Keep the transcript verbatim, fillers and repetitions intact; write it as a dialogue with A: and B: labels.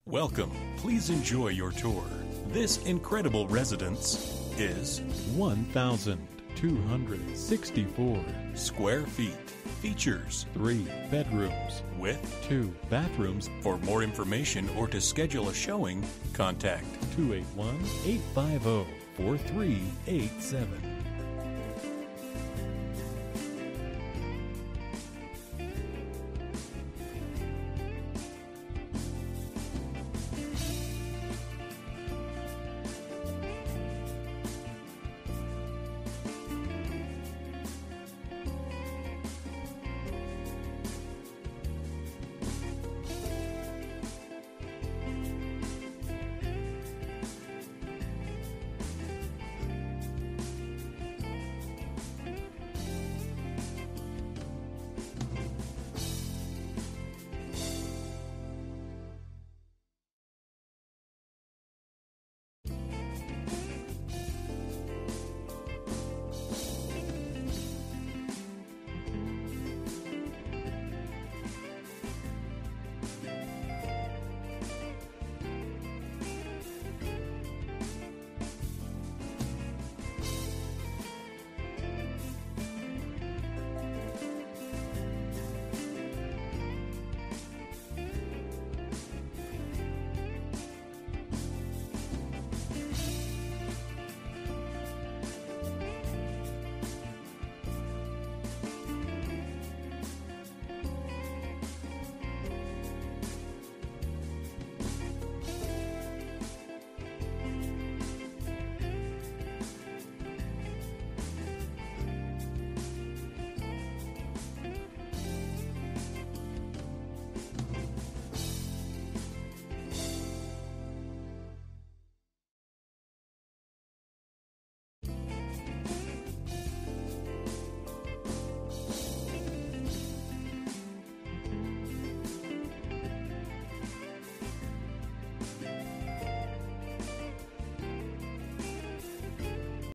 A: Welcome. Please enjoy your tour. This incredible residence is
B: one thousand two hundred sixty-four
A: square feet. Features
B: three bedrooms
A: with
B: two bathrooms.
A: For more information or to schedule a showing, contact
B: two eight one, eight five zero, four three eight seven.